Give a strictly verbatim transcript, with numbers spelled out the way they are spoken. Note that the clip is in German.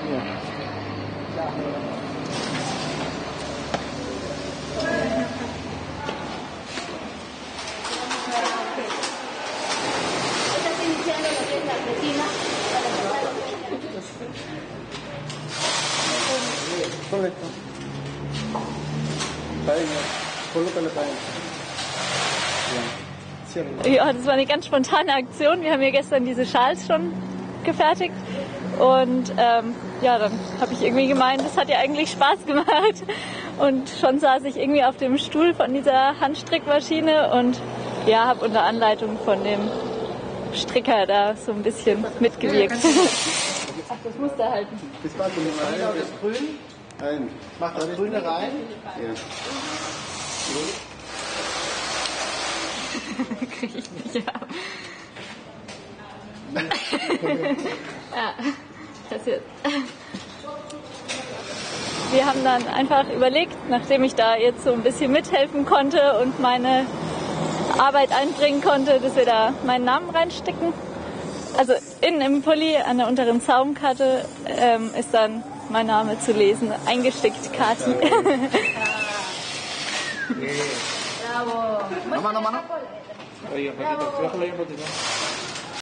Correcto. Ja, das war eine ganz spontane Aktion. Wir haben ja gestern diese Schals schon gefertigt. Und ähm, ja, dann habe ich irgendwie gemeint, das hat ja eigentlich Spaß gemacht. Und schon saß ich irgendwie auf dem Stuhl von dieser Handstrickmaschine und ja, habe unter Anleitung von dem Stricker da so ein bisschen mitgewirkt. Ach, das Muster halten. Das war das Grün. Nein. Mach das Grüne rein. Ja. Krieg ich nicht ab. Ja, passiert. Wir haben dann einfach überlegt, nachdem ich da jetzt so ein bisschen mithelfen konnte und meine Arbeit einbringen konnte, dass wir da meinen Namen reinstecken. Also innen im Pulli an der unteren Zaumkarte ähm, ist dann mein Name zu lesen, eingestickt, Kati. Bravo. Mano, mano. Oye, patito, bájalo ahí un poquito.